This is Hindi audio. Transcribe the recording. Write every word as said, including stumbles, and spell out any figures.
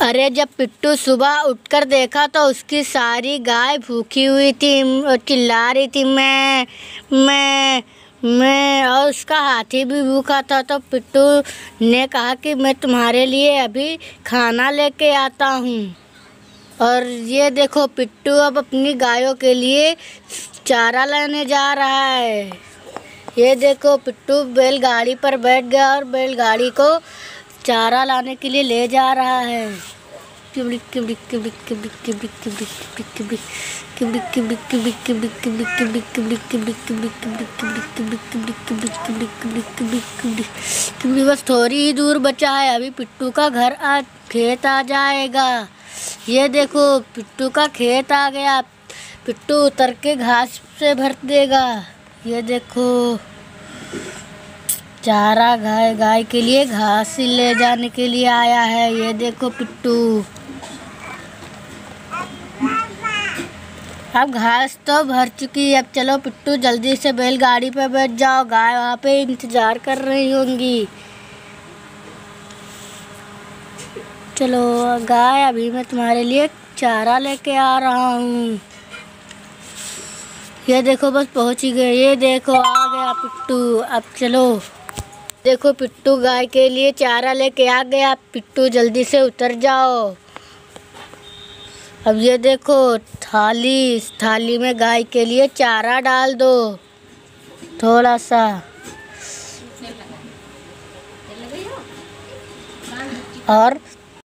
अरे जब पिट्टू सुबह उठकर देखा तो उसकी सारी गाय भूखी हुई थी और चिल्ला रही थी मैं मैं मैं और उसका हाथी भी भूखा था। तो पिट्टू ने कहा कि मैं तुम्हारे लिए अभी खाना लेके आता हूँ। और ये देखो पिट्टू अब अपनी गायों के लिए चारा लेने जा रहा है। ये देखो पिट्टू बैलगाड़ी पर बैठ गया और बैलगाड़ी को चारा लाने के लिए ले जा रहा है। बस थोड़ी ही दूर बचा है, अभी पिट्टू का घर आ खेत आ जाएगा। ये देखो पिट्टू का खेत आ गया। पिट्टू उतर के घास से भर देगा। ये देखो चारा गाय गाय के लिए घास ले जाने के लिए आया है। ये देखो पिट्टू अब घास तो भर चुकी है। अब चलो पिट्टू जल्दी से बैलगाड़ी पे बैठ जाओ, गाय वहाँ पे इंतजार कर रही होंगी। चलो गाय, अभी मैं तुम्हारे लिए चारा लेके आ रहा हूँ। ये देखो बस पहुँच ही गए। ये देखो आ गया पिट्टू। अब चलो देखो पिट्टू गाय के लिए चारा लेके आ गया। पिट्टू जल्दी से उतर जाओ। अब ये देखो थाली, इस थाली में गाय के लिए चारा डाल दो थोड़ा सा। और